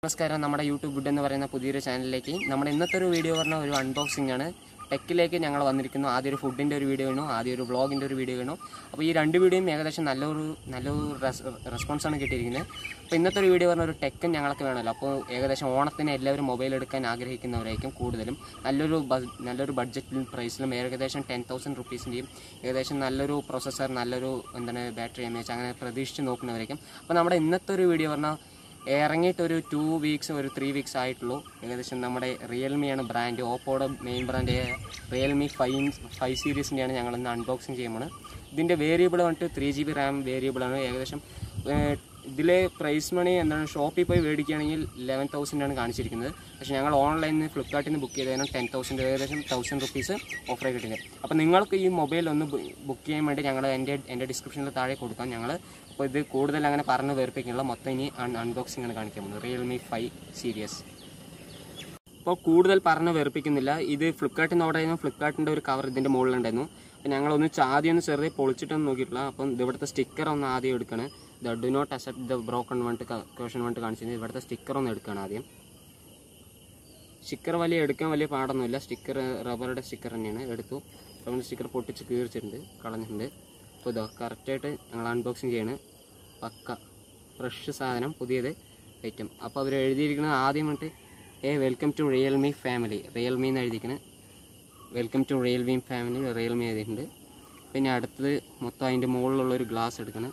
നമസ്കാരം. നമ്മുടെ YouTube would എന്ന് പറയുന്ന പുതിയൊരു ചാനലിലേക്ക് നമ്മുടെ ഇന്നത്തെ ഒരു വീഡിയോ പറഞ്ഞാൽ ഒരു അൺബോക്സിംഗ് ആണ്. ടെക്കിലേക്ക് ഞങ്ങൾ വന്നിരിക്കുന്നു. ആദ്യം ഒരു ഫുഡിൻ്റെ ഒരു വീഡിയോ വേണു, ആദ്യം ഒരു വ്ളോഗിൻ്റെ ഒരു വീഡിയോ വേണു. അപ്പോൾ ഈ രണ്ട് വീഡിയോയും ഏകദേശം നല്ലൊരു റെസ്പോൺസാണ് കിട്ടിയിരിക്കുന്നത്. അപ്പോൾ ഇന്നത്തെ ഒരു വീഡിയോ പറഞ്ഞാൽ ഒരു ടെക്കും ഞങ്ങൾക്ക് വേണമല്ലോ. അപ്പോൾ ഏകദേശം ഓണത്തിന് എല്ലാവരും മൊബൈൽ എടുക്കാൻ ആഗ്രഹിക്കുന്നവരായിരിക്കും കൂടുതലും. നല്ലൊരു ബഡ്ജറ്റിൽ പ്രൈസിലും ഏകദേശം 10,000 റുപ്പീസിൻ്റെയും ഏകദേശം നല്ലൊരു പ്രൊസസ്സർ, നല്ലൊരു ബാറ്ററി എംഎച്ച് അങ്ങനെ പ്രതീക്ഷിച്ച് നോക്കുന്നവരായിരിക്കും. അപ്പോൾ നമ്മുടെ ഇന്നത്തെ ഒരു വീഡിയോ പറഞ്ഞാൽ ഇറങ്ങിയിട്ട് ഒരു 2 വീക്സ് ഒരു 3 വീക്സ് ആയിട്ടുള്ളൂ. ഏകദേശം നമ്മുടെ റിയൽമിയാണ് ബ്രാൻഡ്, ഓപ്പോയുടെ മെയിൻ ബ്രാൻഡ് റിയൽമി 5 സീരീസിൻ്റെയാണ് ഞങ്ങൾ ഇന്ന് അൺബോക്സിങ് ചെയ്യുമ്പോൾ. ഇതിൻ്റെ വേരിയബിൾ വന്നിട്ട് 3GB റാം വേരിയബിളാണ്. ഏകദേശം ഇതിലെ പ്രൈസ് മണി എന്താണ്, ഷോപ്പിൽ പോയി മേടിക്കുകയാണെങ്കിൽ 11,000 കാണിച്ചിരിക്കുന്നത്. പക്ഷേ ഞങ്ങൾ ഓൺലൈനിൽ ഫ്ലിപ്കാർട്ടിൽ നിന്ന് ബുക്ക് ചെയ്തതിനും 10,000 ഏകദേശം 1,000 റുപ്പീസ് ഓഫർ കിട്ടുന്നത്. അപ്പോൾ നിങ്ങൾക്ക് ഈ മൊബൈൽ ഒന്ന് ബുക്ക് ചെയ്യാൻ വേണ്ടി ഞങ്ങൾ എൻ്റെ ഡിസ്ക്രിപ്ഷനിൽ താഴെ കൊടുക്കാം. ഞങ്ങൾ അപ്പോൾ ഇത് കൂടുതൽ അങ്ങനെ പറഞ്ഞ് വേർപ്പിക്കാനുള്ള മൊത്തം ഇനി അൺബോക്സിംഗ് ആണ് കാണിക്കാൻ പോകുന്നത്. Realme 5 series. അപ്പോൾ കൂടുതൽ പറഞ്ഞ് വേർപ്പിക്കുന്നില്ല. ഇത് ഫ്ലിപ്കാർട്ടിൽ നിന്ന് ഓർഡർ ചെയ്യുന്ന ഫ്ലിപ്കാർട്ടിൻ്റെ ഒരു കവർ ഇതിൻ്റെ മുകളിലുണ്ടായിരുന്നു. അപ്പോൾ ഞങ്ങളൊന്ന് ആദ്യം ഒന്ന് ചെറുതെ പൊളിച്ചിട്ടൊന്നും നോക്കിയിട്ടില്ല. അപ്പം ഇവിടുത്തെ സ്റ്റിക്കർ ഒന്ന് ആദ്യം എടുക്കണം. Do not accept the broken question കാണിച്ചിരുന്നത്. ഇവിടുത്തെ സ്റ്റിക്കർ ഒന്ന് എടുക്കണം ആദ്യം. സ്റ്റിക്കർ എടുക്കാൻ വലിയ പാടൊന്നുമില്ല. സ്റ്റിക്കർ റബ്ബറുടെ സ്റ്റിക്കർ തന്നെയാണ്. എടുത്തു. അപ്പം സ്റ്റിക്കർ പൊട്ടിച്ച് കീറിച്ചിട്ടുണ്ട്, കളഞ്ഞിട്ടുണ്ട്. അപ്പോൾ ഇതാ കറക്റ്റായിട്ട് ഞങ്ങൾ അൺബോക്സിങ് ചെയ്യണം. പക്ക ഫ്രഷ് സാധനം, പുതിയത് ഐറ്റം. അപ്പോൾ അവർ എഴുതിയിരിക്കുന്നത് ആദ്യം വന്നിട്ട് welcome to Realme family, Realme എന്ന് എഴുതിയിരിക്കുന്നത്. Welcome to Realme family, Realme എഴുതിയിട്ടുണ്ട്. പിന്നെ അടുത്തത് മൊത്തം അതിൻ്റെ മുകളിലുള്ളൊരു ഗ്ലാസ് എടുക്കണം.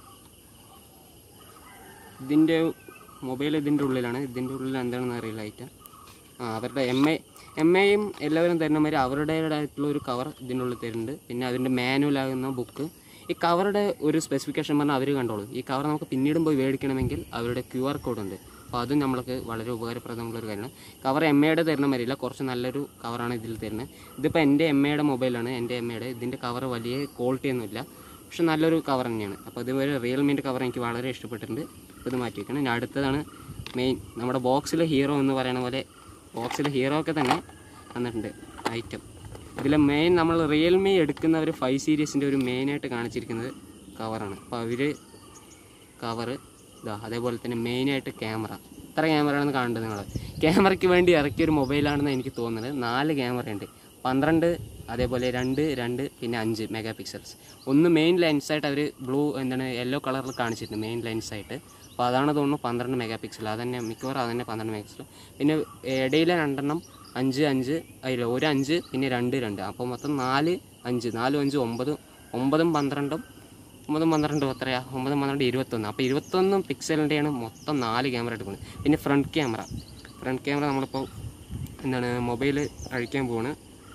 ഇതിൻ്റെ മൊബൈൽ ഇതിൻ്റെ ഉള്ളിലാണ്. ഇതിൻ്റെ ഉള്ളിൽ എന്താണെന്ന് അറിയില്ല ഐറ്റം. അവരുടെ എം എയും എല്ലാവരും തരുന്ന മാതിരി അവരുടേതായിട്ടുള്ള ഒരു കവർ ഇതിൻ്റെ ഉള്ളിൽ തരുന്നുണ്ട്. പിന്നെ അതിൻ്റെ മാനുവലാകുന്ന ബുക്ക്. ഈ കവറുടെ ഒരു സ്പെസിഫിക്കേഷൻ പറഞ്ഞാൽ അവർ കണ്ടോളൂ. ഈ കവർ നമുക്ക് പിന്നീടും പോയി മേടിക്കണമെങ്കിൽ അവരുടെ QR കോഡ് ഉണ്ട്. അപ്പോൾ അതും നമ്മൾക്ക് വളരെ ഉപകാരപ്രദമുള്ളൊരു കാര്യമാണ്. കവർ എയുടെ തരുന്ന മാതിരിയില്ല, കുറച്ച് നല്ലൊരു കവറാണ് ഇതിൽ തരുന്നത്. ഇതിപ്പോൾ എൻ്റെ എയുടെ മൊബൈലാണ്. എൻ്റെ എയുടെ ഇതിൻ്റെ കവർ വലിയ ക്വാളിറ്റി ഒന്നുമില്ല, പക്ഷെ നല്ലൊരു കവർ തന്നെയാണ്. അപ്പോൾ ഇതുവരെ റിയൽമിൻ്റെ കവർ എനിക്ക് വളരെ ഇഷ്ടപ്പെട്ടിട്ടുണ്ട്. ഇത് മാറ്റി വയ്ക്കണം. ഇനി അടുത്തതാണ് മെയിൻ, നമ്മുടെ ബോക്സിലെ ഹീറോ എന്ന് പറയുന്ന പോലെ ബോക്സിലെ ഹീറോ ഒക്കെ തന്നെ വന്നിട്ടുണ്ട് ഐറ്റം. ഇതിലെ മെയിൻ നമ്മൾ റിയൽമി എടുക്കുന്നവർ 5 സീരീസിൻ്റെ ഒരു മെയിനായിട്ട് കാണിച്ചിരിക്കുന്നത് കവറാണ്. അപ്പോൾ അവർ കവറ് ഇതാ, അതേപോലെ തന്നെ മെയിനായിട്ട് ക്യാമറ. ഇത്ര ക്യാമറയാണെന്ന് കാണേണ്ടത് നിങ്ങൾ. ക്യാമറയ്ക്ക് വേണ്ടി ഇറക്കിയൊരു മൊബൈലാണെന്ന് എനിക്ക് തോന്നുന്നത്. 4 ക്യാമറയുണ്ട്, 12, അതേപോലെ 2 പിന്നെ 5 മെഗാ പിക്സൽസ്. ഒന്ന് മെയിൻ ലെൻസായിട്ട് അവർ യെല്ലോ കളറിൽ കാണിച്ചിട്ടുണ്ട് മെയിൻ ലെൻസായിട്ട്. അപ്പോൾ അതാണ് തോന്നുന്നു 12 മെഗാ പിക്സൽ. അതന്നെ മിക്കവാറും അതന്നെ 12 മെഗാ പിക്സൽ. പിന്നെ ഇടയിലെ 2 5 അതിൽ ഒരു 5 പിന്നെ 2 അപ്പോൾ മൊത്തം 4 5 9 9 12 എത്രയാ, 9 12 21. അപ്പോൾ 21 പിക്സലിൻ്റെയാണ് മൊത്തം 4 ക്യാമറ എടുക്കുന്നത്. പിന്നെ ഫ്രണ്ട് ക്യാമറ നമ്മളിപ്പോൾ മൊബൈൽ അഴിക്കാൻ പോവാണ്.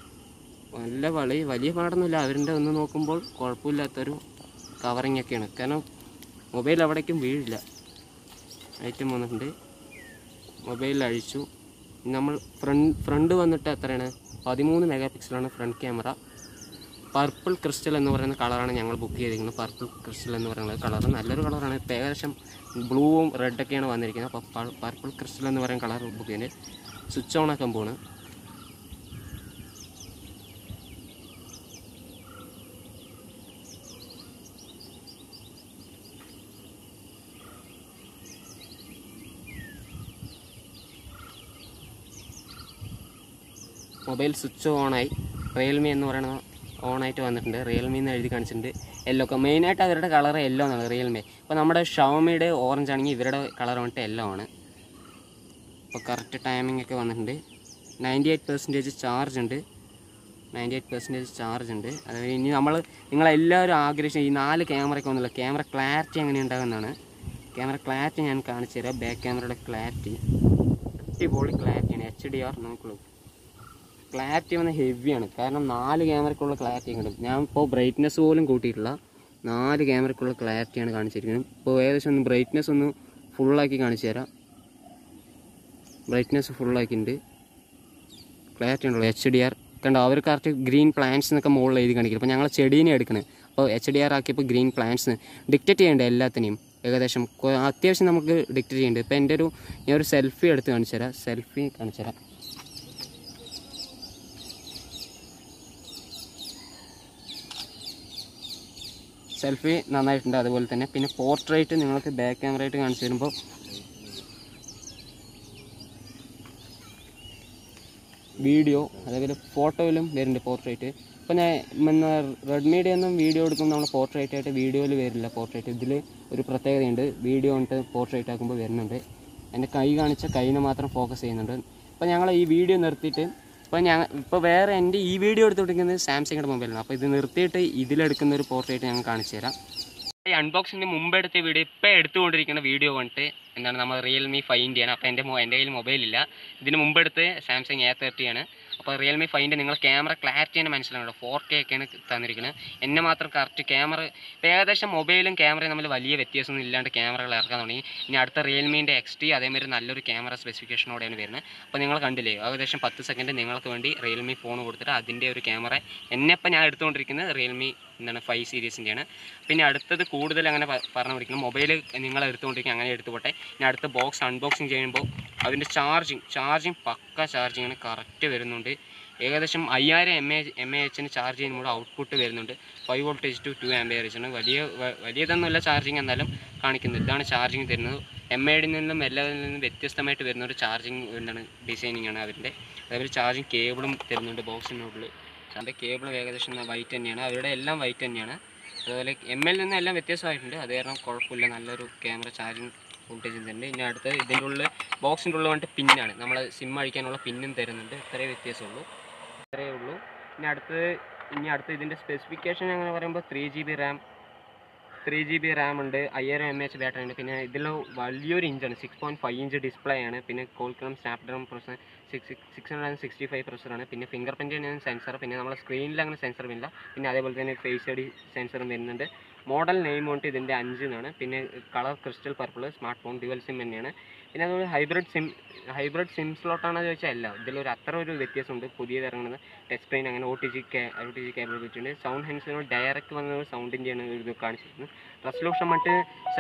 വലിയ പാടൊന്നുമില്ല. അവരുടെ ഒന്ന് നോക്കുമ്പോൾ കുഴപ്പമില്ലാത്തൊരു കവറിങ് ഒക്കെയാണ്. കാരണം മൊബൈൽ അവിടേക്കും വീഴില്ല. ഐറ്റം വന്നിട്ടുണ്ട്. മൊബൈലിൽ അഴിച്ചു. നമ്മൾ ഫ്രണ്ട് വന്നിട്ട് എത്രയാണ്, 13 മെഗാ പിക്സലാണ് ഫ്രണ്ട് ക്യാമറ. പർപ്പിൾ ക്രിസ്റ്റൽ എന്ന് പറയുന്ന കളറാണ് ഞങ്ങൾ ബുക്ക് ചെയ്തിരിക്കുന്നത്. പർപ്പിൾ ക്രിസ്റ്റൽ എന്ന് പറയുന്ന കളർ നല്ലൊരു കളറാണ്. ഇപ്പോൾ ഏകദേശം ബ്ലൂവും റെഡൊക്കെയാണ് വന്നിരിക്കുന്നത്. അപ്പോൾ പർപ്പിൾ ക്രിസ്റ്റൽ എന്ന് പറയുന്ന കളർ ബുക്ക് ചെയ്യുന്നത്. സ്വിച്ച് ഓൺ ആക്കാൻ പോവാണ്. മൊബൈൽ സ്വിച്ച് ഓണായി. റിയൽമി എന്ന് പറയുന്നത് ഓണായിട്ട് വന്നിട്ടുണ്ട്. റിയൽമി എന്ന് എഴുതി കാണിച്ചിട്ടുണ്ട്. യെല്ലോ മെയിനായിട്ട് അവരുടെ കളർ യെല്ലോ എന്നാണ് റിയൽമി. ഇപ്പോൾ നമ്മുടെ ഷവോമിയുടെ ഓറഞ്ച് ആണെങ്കിൽ ഇവരുടെ കളർ വന്നിട്ട് യെല്ലോ ആണ്. ഇപ്പോൾ കറക്റ്റ് ടൈമിംഗ് ഒക്കെ വന്നിട്ടുണ്ട്. 98% ചാർജ് ഉണ്ട്. 98% ചാർജ് ഉണ്ട്. അതായത് ഇനി നിങ്ങളെല്ലാവരും ആഗ്രഹിച്ച ഈ 4 ക്യാമറയ്ക്ക് ഒന്നുമില്ല, ക്യാമറ ക്ലാരിറ്റി എങ്ങനെ ഉണ്ടാകുന്നതാണ്. ക്യാമറ ക്ലാരിറ്റി ഞാൻ കാണിച്ചു തരാം. ബാക്ക് ക്യാമറയുടെ ക്ലാരിറ്റി അടിപൊളി ക്ലാരിറ്റിയാണ്. HDR നോക്കുള്ളൂ. ക്ലാരിറ്റി വന്ന് ഹെവിയാണ്. കാരണം 4 ക്യാമറയ്ക്കുള്ള ക്ലാരിറ്റി കിട്ടും. ഞാൻ ഇപ്പോൾ ബ്രൈറ്റ്നെസ് പോലും കൂട്ടിയിട്ടില്ല. 4 ക്യാമറയ്ക്കുള്ള ക്ലാരിറ്റിയാണ് കാണിച്ചിരിക്കുന്നത്. ഇപ്പോൾ ഏകദേശം ഒന്ന് ബ്രൈറ്റ്നെസ് ഒന്ന് ഫുള്ളാക്കി കാണിച്ചു തരാം. ബ്രൈറ്റ്നെസ് ഫുള്ളാക്കിയിട്ടുണ്ട്. ക്ലാരിറ്റി ഉണ്ടല്ലോ. HDR കണ്ടോ, അവർ കറക്റ്റ് ഗ്രീൻ പ്ലാന്റ്സ് എന്നൊക്കെ മുകളിൽ എഴുതി കാണിക്കും. അപ്പോൾ ഞങ്ങൾ ചെടീനെ എടുക്കുന്നത്. അപ്പോൾ HDR ആക്കിയപ്പോൾ ഗ്രീൻ പ്ലാന്റ്സ് ഡിക്റ്റേറ്റ് ചെയ്യേണ്ടത് എല്ലാത്തിനെയും. ഏകദേശം അത്യാവശ്യം നമുക്ക് ഡിക്റ്റേറ്റ് ചെയ്യേണ്ടത്. ഇപ്പോൾ ഞാനൊരു സെൽഫി എടുത്ത് കാണിച്ചു തരാം. സെൽഫി നന്നായിട്ടുണ്ട്. അതുപോലെ തന്നെ പിന്നെ പോർട്രേറ്റ് നിങ്ങൾക്ക് ബാക്ക് ക്യാമറയായിട്ട് കാണിച്ചു തരുമ്പോൾ വീഡിയോ അതേപോലെ ഫോട്ടോയിലും വരുന്നുണ്ട് പോർട്രേറ്റ്. ഇപ്പോൾ ഞാൻ റെഡ്മിയുടെ ഒന്നും വീഡിയോ എടുക്കുമ്പോൾ നമ്മൾ പോർട്രേറ്റ് ആയിട്ട് വീഡിയോയിൽ വരില്ല. പോർട്രേറ്റ് ഇതിൽ ഒരു പ്രത്യേകതയുണ്ട്, വീഡിയോ കൊണ്ട് പോർട്രേറ്റ് ആക്കുമ്പോൾ വരുന്നുണ്ട്. എൻ്റെ കൈ കാണിച്ച കൈനെ മാത്രം ഫോക്കസ് ചെയ്യുന്നുണ്ട്. അപ്പോൾ ഞങ്ങൾ ഈ വീഡിയോ നിർത്തിയിട്ട് ഇപ്പോൾ വേറെ എൻ്റെ ഈ വീഡിയോ എടുത്തുകൊണ്ടിരിക്കുന്നത് സാംസങ്ങിൻ്റെ മൊബൈലാണ്. അപ്പോൾ ഇത് നിർത്തിയിട്ട് ഇതിലെടുക്കുന്ന ഒരു പോർട്രേറ്റ് ഞങ്ങൾ കാണിച്ചു തരാം. ഈ അൺബോക്സിങ്ങിന് മുമ്പ് എടുത്ത വീഡിയോ ഇപ്പോൾ എടുത്തുകൊണ്ടിരിക്കുന്ന വീഡിയോ വന്നിട്ട് എന്താണ് നമ്മൾ റിയൽമി 5 ആണ്. അപ്പോൾ എൻ്റെ കയ്യിൽ മൊബൈലില്ല. ഇതിന് മുമ്പെടുത്ത് സാംസങ് A30 ആണ്. അപ്പോൾ റിയൽമി 5 നിങ്ങൾ ക്യാമറ ക്ലാരിറ്റി തന്നെ മനസ്സിലാണല്ലോ, 4K ഒക്കെയാണ് തന്നിരിക്കുന്നത്. എന്നെ മാത്രം കറക്റ്റ് ക്യാമറ ഇപ്പോൾ ഏകദേശം മൊബൈലും ക്യാമറയും തമ്മിൽ വലിയ വ്യത്യാസമൊന്നും ഇല്ലാണ്ട് ക്യാമറകൾ ഇറക്കാൻ തുടങ്ങി. ഇനി അടുത്ത റിയൽമീൻ്റെ XT അതേമാതിരി നല്ലൊരു ക്യാമറ സ്പെസിഫിക്കേഷനോടെയാണ് വരുന്നത്. അപ്പോൾ നിങ്ങൾ കണ്ടില്ലേ, ഏകദേശം 10 സെക്കൻഡ് നിങ്ങൾക്ക് വേണ്ടി റിയൽമി ഫോൺ കൊടുത്തിട്ട് അതിൻ്റെ ഒരു ക്യാമറ എന്നെപ്പോൾ ഞാൻ എടുത്തുകൊണ്ടിരിക്കുന്നത് റിയൽമി 5 സീരീസിൻ്റെയാണ്. പിന്നെ അടുത്തത് കൂടുതൽ അങ്ങനെ പറഞ്ഞു പിടിക്കണം, മൊബൈൽ നിങ്ങൾ എടുത്തുകൊണ്ടിരിക്കുക അങ്ങനെ എടുത്തുപോട്ടെ. ഇനി അടുത്ത ബോക്സ് അൺബോക്സിങ് ചെയ്യുമ്പോൾ അതിൻ്റെ ചാർജിങ് പക്ക ചാർജിങ്ങിന് കറക്റ്റ് വരുന്നുണ്ട്. ഏകദേശം 5000 mAh ചാർജ് ചെയ്യുമ്പോൾ ഔട്ട്പുട്ട് വരുന്നുണ്ട്. 5 voltage to 2 amperes ആണ്. വലിയതൊന്നുമല്ല ചാർജിങ്, എന്നാലും കാണിക്കുന്നത് ഇതാണ് ചാർജിങ് തരുന്നത്. MID നിന്നും എല്ലാത്തിൽ നിന്നും വ്യത്യസ്തമായിട്ട് വരുന്ന ഒരു ചാർജിങ് ഡിസൈനിങ് ആണ് അവരുടെ. അതേപോലെ ചാർജിങ് കേബിളും തരുന്നുണ്ട് ബോക്സിനുള്ളിൽ. അതിൻ്റെ കേബിൾ ഏകദേശം വൈറ്റ് തന്നെയാണ്, അവരുടെ എല്ലാം വൈറ്റ് തന്നെയാണ്. അതുപോലെ ML നിന്ന് എല്ലാം വ്യത്യാസമായിട്ടുണ്ട്, അത് കാരണം കുഴപ്പമില്ല, നല്ലൊരു ക്യാമറ ചാർജിങ് വോൾട്ടേജ് തരുന്നുണ്ട്. ഇനി അടുത്ത് ഇതിൻ്റെ ഉള്ളിൽ ബോക്സിൻ്റെ ഉള്ളിൽ വന്നിട്ട് പിന്നാണ്, നമ്മൾ സിം അഴിക്കാനുള്ള പിന്നും തരുന്നുണ്ട്. ഇത്രയേ വ്യത്യാസമുള്ളൂ. ഇനി അടുത്ത് ഇതിൻ്റെ സ്പെസിഫിക്കേഷൻ അങ്ങനെ പറയുമ്പോൾ 3GB റാം ഉണ്ട്, 5000 mAh ബാറ്ററി ഉണ്ട്. പിന്നെ ഇതിൽ വലിയൊരു ഇഞ്ചാണ്, 6.5 ഇഞ്ച് ഡിസ്പ്ലേ ആണ്. പിന്നെ Qualcomm സ്നാപ്ഡ്രാഗൺ പ്രോസസ്സർ 665 പ്രൊസസ്സറാണ്. പിന്നെ ഫിംഗർ പ്രിൻ്റ് സെൻസർ, പിന്നെ നമ്മുടെ സ്ക്രീനിൽ അങ്ങനെ സെൻസർ ഇല്ല. പിന്നെ അതേപോലെ തന്നെ ഫേസ് ID സെൻസറും വരുന്നുണ്ട്. മോഡൽ നെയിം വന്നിട്ട് ഇതിൻ്റെ 5 എന്നാണ്. പിന്നെ colour crystal purple, smart phone dual SIM തന്നെയാണ്. പിന്നെ അതുപോലെ ഹൈബ്രിഡ് സിം സ്ലോട്ടാണെന്ന് ചോദിച്ചാൽ അല്ല, ഇതിലൊരു അത്ര ഒരു വ്യത്യാസമുണ്ട്. പുതിയത് ഇറങ്ങുന്നത് ടച്ച് സ്ക്രീൻ, അങ്ങനെ OTG കേബിലിറ്റി ഉണ്ട്. സൗണ്ട് ഹെൻസിനോട് ഡയറക്റ്റ് വന്ന സൗണ്ടിൻ്റെയാണ് ഇത് കാണിച്ചിരിക്കുന്നത്. റെസൊല്യൂഷൻ വന്നിട്ട്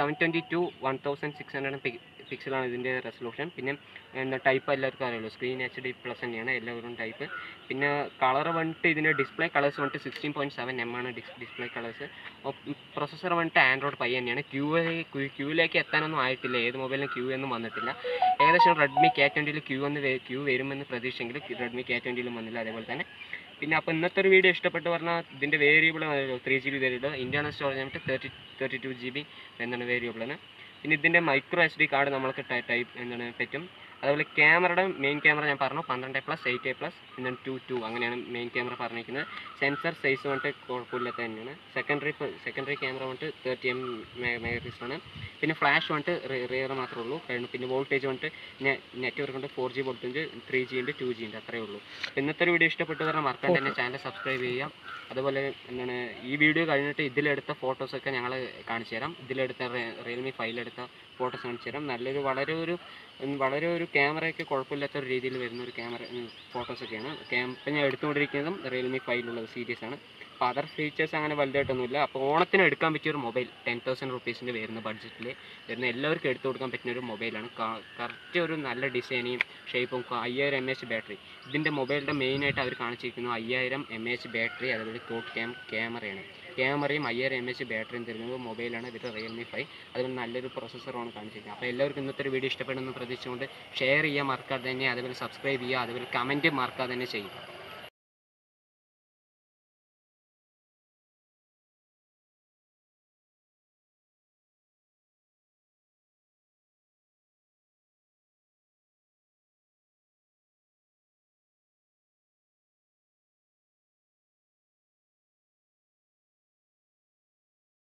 720x1600 പിക്സലാണ് ഇതിൻ്റെ റെസൊല്യൂഷൻ. പിന്നെ ടൈപ്പ് എല്ലാവർക്കും അറിയുള്ളൂ, സ്ക്രീൻ HD+ തന്നെയാണ് എല്ലാവരും ടൈപ്പ്. പിന്നെ കളർ വന്നിട്ട് ഇതിൻ്റെ ഡിസ്പ്ലേ കളേഴ്സ് വന്നിട്ട് 16.7 ആണ് ഡിസ്പ്ലേ കളേഴ്സ്. പ്രൊസസ്സർ വന്നിട്ട് ആൻഡ്രോയിഡ് 5 തന്നെയാണ്. ക്യൂവിലേക്ക് എത്താനൊന്നും ആയിട്ടില്ല, ഏത് മൊബൈലിനും ക്യൂ ഒന്നും വന്നിട്ടില്ല. ഏകദേശം റെഡ്മി K20 ക്യൂ വരുമെന്ന് പ്രതീക്ഷയെങ്കിൽ റെഡ്മി K20 വന്നില്ല. അതേപോലെ തന്നെ പിന്നെ അപ്പോൾ ഇന്നത്തെ ഒരു വീഡിയോ ഇഷ്ടപ്പെട്ട് പറഞ്ഞാൽ ഇതിൻ്റെ variable 3GB variable, internal storage വന്നിട്ട് 32GB എന്താണ് വേരിയബിളാണ്. പിന്നെ ഇതിൻ്റെ micro SD കാർഡ് നമ്മൾക്ക് പറ്റും. അതുപോലെ ക്യാമറയുടെ മെയിൻ ക്യാമറ ഞാൻ പറഞ്ഞു 12+, 8+, പിന്നെ 2 അങ്ങനെയാണ് മെയിൻ ക്യാമറ പറഞ്ഞിരിക്കുന്നത്. സെൻസർ സൈസ് വന്നിട്ട് കുഴപ്പമില്ലാത്ത തന്നെയാണ്. സെക്കൻഡറി ക്യാമറ വന്നിട്ട് 30 MP ആണ്. പിന്നെ ഫ്ലാഷ് വന്നിട്ട് റിയർ മാത്രമേ ഉള്ളൂ. പിന്നെ വോൾട്ടേജ് വന്നിട്ട് നെറ്റ്വർക്ക് ഉണ്ട്, 4G വോൾട്ടേജ്, 3G ഉണ്ട്, 2G ഉണ്ട്, അത്രയേ ഉള്ളൂ. ഇന്നത്തെ ഒരു വീഡിയോ ഇഷ്ടപ്പെട്ട് പറഞ്ഞാൽ മറക്കാണ്ട് തന്നെ ചാനൽ സബ്സ്ക്രൈബ് ചെയ്യാം. അതുപോലെ ഈ വീഡിയോ കഴിഞ്ഞിട്ട് ഇതിലെടുത്ത ഫോട്ടോസൊക്കെ ഞങ്ങൾ കാണിച്ചു തരാം. ഇതിലെടുത്ത റിയൽമി 5 എടുത്ത ഫോട്ടോസ് കാണിച്ചു തരാം. വളരെ ഒരു ക്യാമറയൊക്കെ കുഴപ്പമില്ലാത്ത ഒരു രീതിയിൽ വരുന്ന ഒരു ഫോട്ടോസൊക്കെയാണ്. ഇപ്പം ഞാൻ എടുത്തുകൊണ്ടിരിക്കുന്നതും റിയൽമി 5 സീരീസാണ്. അപ്പോൾ അതർ ഫീച്ചേഴ്സ് അങ്ങനെ വലുതായിട്ടൊന്നുമില്ല. അപ്പോൾ ഓണത്തിന് എടുക്കാൻ പറ്റിയൊരു മൊബൈൽ 10,000 റുപ്പീസിൻ്റെ വരുന്ന ബഡ്ജറ്റിൽ വരുന്ന എല്ലാവർക്കും എടുത്തു കൊടുക്കാൻ പറ്റുന്ന ഒരു മൊബൈലാണ്. കറക്റ്റ് ഒരു നല്ല ഡിസൈനും ഷേപ്പും, 5000 mAh ബാറ്ററി. ഇതിൻ്റെ മൊബൈലിൻ്റെ മെയിനായിട്ട് അവർ കാണിച്ചിരിക്കുന്നു 5000 mAh ബാറ്ററി, അതുപോലെ ടോപ്പ് ക്യാമറയും 5000 mAh ബാറ്ററിയും തരുന്നത് മൊബൈലാണ് ഇത് റിയൽമി 5. അതുപോലെ നല്ലൊരു പ്രൊസസ്സറുമാണ് കാണിച്ചിരിക്കുന്നത്. അപ്പോൾ എല്ലാവർക്കും ഇന്നത്തെ ഒരു വീഡിയോ ഇഷ്ടപ്പെടുമെന്ന് പ്രതീക്ഷിച്ചുകൊണ്ട് ഷെയർ ചെയ്യാൻ മറക്കാതെ തന്നെ, അതുപോലെ സബ്സ്ക്രൈബ് ചെയ്യുക, അതുപോലെ കമൻറ്റ് മറക്കാതെ തന്നെ ചെയ്യുക.